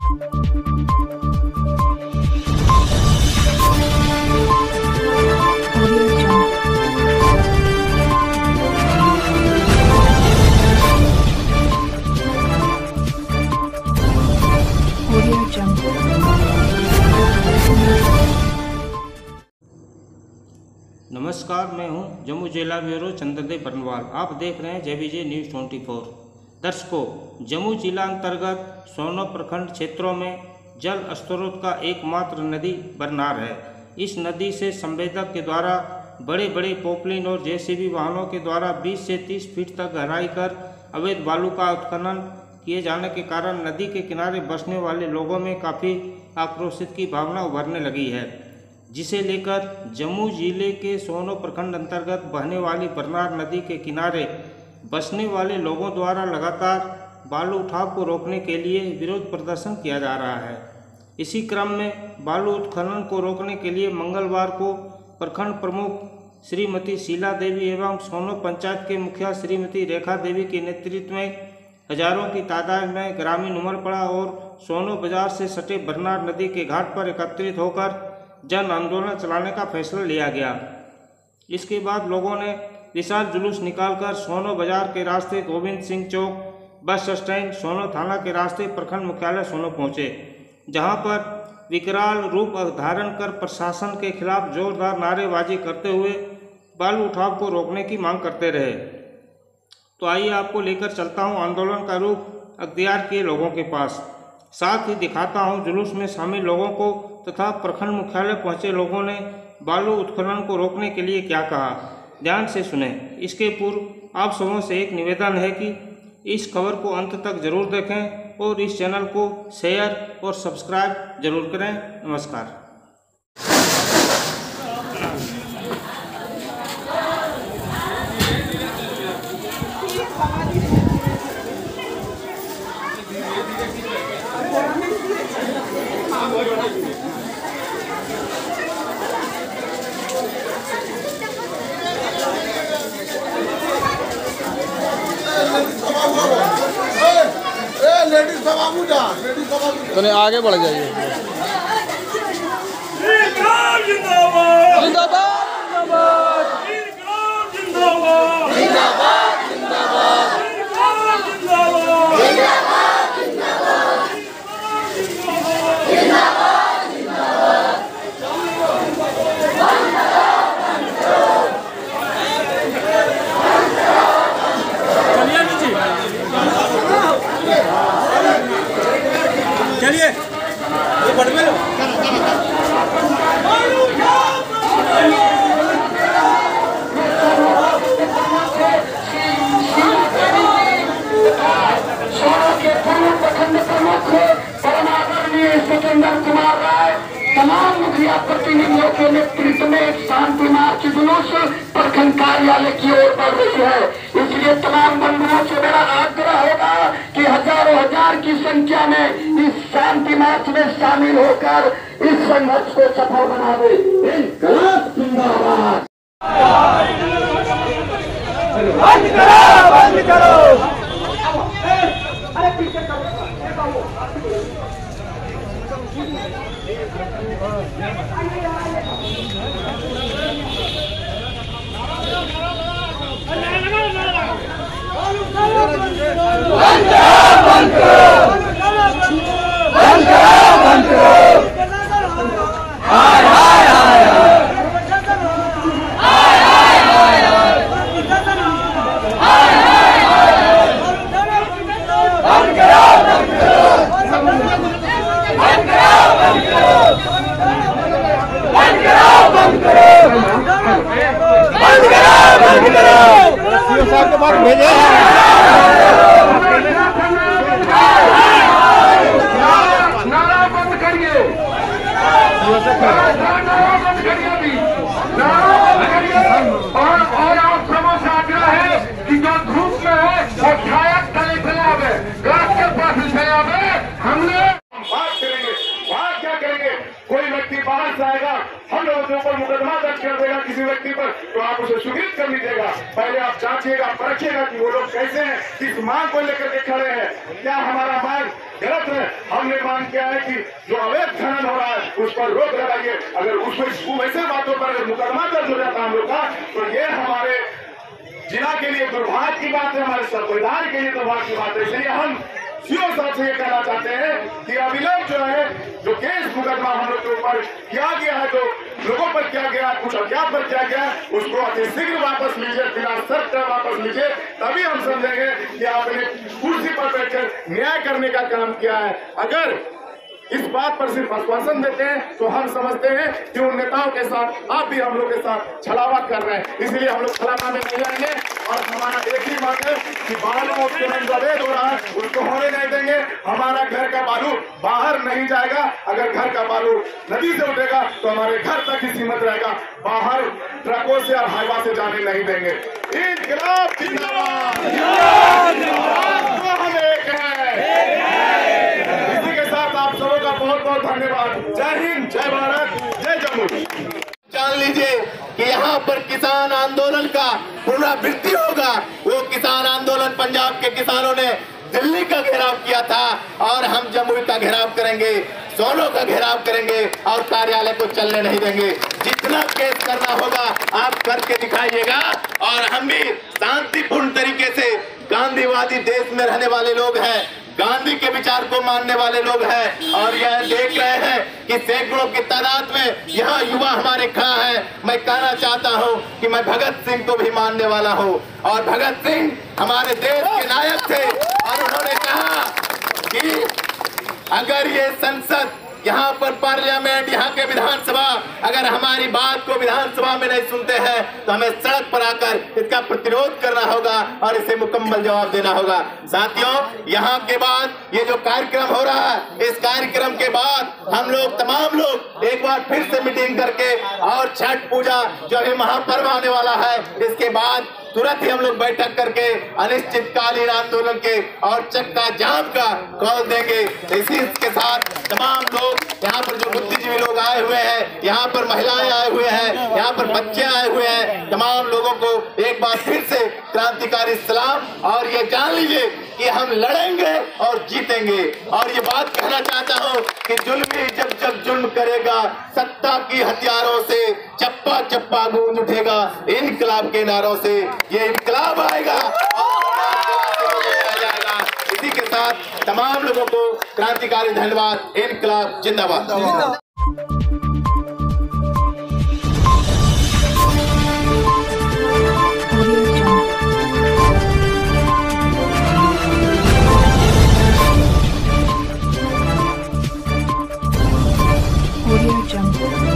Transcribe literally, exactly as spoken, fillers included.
नमस्कार, मैं हूं जम्मू जिला ब्यूरो चंद्रदेव बरनवाल। आप देख रहे हैं जे बी जे न्यूज़ चौबीस। दर्शकों, जम्मू जिला अंतर्गत सोनो प्रखंड क्षेत्रों में जल स्रोत का एकमात्र नदी बरनार है। इस नदी से संवेदक के द्वारा बड़े बड़े पोपलिन और जेसीबी वाहनों के द्वारा बीस से तीस फीट तक गहराई कर अवैध बालू का उत्खनन किए जाने के कारण नदी के किनारे बसने वाले लोगों में काफ़ी आक्रोशित की भावना उभरने लगी है, जिसे लेकर जम्मू जिले के सोनो प्रखंड अंतर्गत बहने वाली बरनार नदी के किनारे बसने वाले लोगों द्वारा लगातार बालू उठाव को रोकने के लिए विरोध प्रदर्शन किया जा रहा है। इसी क्रम में बालू उत्खनन को रोकने के लिए मंगलवार को प्रखंड प्रमुख श्रीमती शीला देवी एवं सोनो पंचायत के मुखिया श्रीमती रेखा देवी के नेतृत्व में हजारों की तादाद में ग्रामीण उमड़ पड़ा और सोनो बाजार से सटे बरनार नदी के घाट पर एकत्रित होकर जन आंदोलन चलाने का फैसला लिया गया। इसके बाद लोगों ने विशाल जुलूस निकालकर सोनो बाजार के रास्ते गोविंद सिंह चौक, बस स्टैंड, सोनो थाना के रास्ते प्रखंड मुख्यालय सोनो पहुंचे, जहां पर विकराल रूप धारण कर प्रशासन के खिलाफ जोरदार नारेबाजी करते हुए बालू उठाव को रोकने की मांग करते रहे। तो आइए आपको लेकर चलता हूं आंदोलन का रूप अख्तियार किए लोगों के पास। साथ ही दिखाता हूं जुलूस में शामिल लोगों को तथा प्रखंड मुख्यालय पहुंचे लोगों ने बालू उत्खनन को रोकने के लिए क्या कहा। ध्यान से सुने। इसके पूर्व आप सबों से एक निवेदन है कि इस खबर को अंत तक जरूर देखें और इस चैनल को शेयर और सब्सक्राइब जरूर करें। नमस्कार। तो नहीं आगे बढ़ जाइए। जिंदाबाद जिंदाबाद जिंदाबाद जिंदाबाद जिंदाबाद चलिए ये बढ़ में लो। सोनो के पूर्व प्रखंड प्रमुख परमादरणीय सुरेंद्र कुमार राय तमाम मुखिया प्रतिनिधियों के नेतृत्व में एक शांति मार्च जुलूस प्रखंड कार्यालय की ओर बढ़ रही है। इसलिए तमाम बंधुओं से मेरा आग्रह होगा कि हजारों हजार की संख्या में इस शांति मार्च में शामिल होकर इस संघर्ष को सफल बना दे। इनकलाब जिंदाबाद। बंद करो बंद करो। अरे पीछे साहब के पास भेजे हैं। नारा बंद करिए, नारा बंद करिए अभी, नारा बंद करिए। और और आप सबों से आग्रह है कि जो धूप में है वो छाया तले फैलावे, गाछ के पास फैलावे। हमने बात करेंगे, बात क्या करेंगे? कोई व्यक्ति बाहर से आएगा, हम लोगों के ऊपर मुकदमा दर्ज कर देगा किसी व्यक्ति पर, तो आप उसे सूचित कर लीजिएगा। पहले आप जांचिएगा, परखिएगा कि वो लोग कैसे हैं, किस मांग को लेकर के खड़े हैं। क्या हमारा मांग गलत है। हमने मांग किया है कि जो अवैध खनन हो रहा है उस पर रोक लगाइए। अगर उसमें वैसे बातों पर अगर मुकदमा दर्ज हो जाता हम लोग का, तो ये हमारे जिला के लिए दुर्भाग्य की बात है, हमारे संविधान के लिए दुर्भाग्य की बात है। इसलिए हम सीओ साहब से ये कहना चाहते हैं कि अविलंब जो है, जो केस मुकदमा हम लोग के ऊपर किया गया है, जो लोगों पर किया गया है, कुछ अज्ञात पर किया गया है, उसको अतिशीघ्र वापस लीजिए, बिना शर्त वापस लीजिए। तभी हम समझेंगे कि आपने कुर्सी पर बैठकर न्याय करने का काम किया है। अगर इस बात पर सिर्फ आश्वासन देते हैं तो हम समझते हैं कि उन नेताओं के साथ आप भी हम लोग के साथ छलावा कर रहे हैं। इसलिए हम लोग छलावा में नहीं आएंगे और हमारा एक ही बात है कि बालू उत्खनन अवैध हो रहा है उसको होने नहीं देंगे। हमारा घर का बालू बाहर नहीं जाएगा। अगर घर का बालू नदी से उठेगा तो हमारे घर तक ही सीमित रहेगा, बाहर ट्रकों से और हाईवा से जाने नहीं देंगे। इनकलाब जिंदाबाद, हम एक हैं। इसी के साथ आप सबों का बहुत बहुत धन्यवाद। जय हिंद, जय भारत, जय जम्मू। जान लीजिए कि यहाँ पर किसान आंदोलन का पुनरावृत्ति होगा। वो किसान आंदोलन पंजाब के किसानों ने दिल्ली का घेराव किया था और हम जमुई का घेराव करेंगे, सोनों का घेराव करेंगे और कार्यालय को चलने नहीं देंगे। जितना केस करना होगा आप करके दिखाइएगा और हम भी शांतिपूर्ण तरीके से, गांधीवादी देश में रहने वाले लोग हैं, गांधी के विचार को मानने वाले लोग हैं और यह देख रहे हैं कि सैकड़ों की तादाद में यहाँ युवा हमारे खड़ा है। मैं कहना चाहता हूँ कि मैं भगत सिंह को भी मानने वाला हूँ और भगत सिंह हमारे देश के नायक थे और उन्होंने कहा कि अगर ये संसद, यहाँ पर पार्लियामेंट, यहाँ के विधानसभा अगर हमारी बात को विधानसभा में नहीं सुनते हैं तो हमें सड़क पर आकर इसका प्रतिरोध करना होगा और इसे मुकम्मल जवाब देना होगा। साथियों, यहाँ के बाद ये जो कार्यक्रम हो रहा है, इस कार्यक्रम के बाद हम लोग तमाम लोग एक बार फिर से मीटिंग करके और छठ पूजा जो अभी महापर्व आने वाला है, इसके बाद तुरंत ही हम लोग बैठक करके अनिश्चितकालीन आंदोलन के और चक्का जाम का कॉल देंगे। इसी के साथ तमाम लोग यहाँ पर जो बुद्धिजीवी लोग आए हुए हैं, यहाँ पर महिलाएं आए हुए हैं, यहाँ पर बच्चे आए हुए हैं, तमाम लोगों को एक बार फिर से क्रांतिकारी सलाम। और ये जान लीजिए कि हम लड़ेंगे और जीतेंगे। और ये बात कहना चाहता हूँ कि जुल्मी जब जब जुल्म करेगा, सत्ता की हथियारों से चप्पा चप्पा गूंज उठेगा, इनकलाब के नारों से ये इनकलाब आएगा और जाएगा। इसी के साथ तमाम लोगों को क्रांतिकारी धन्यवाद। इनकलाब जिंदाबाद। Audio Jungle.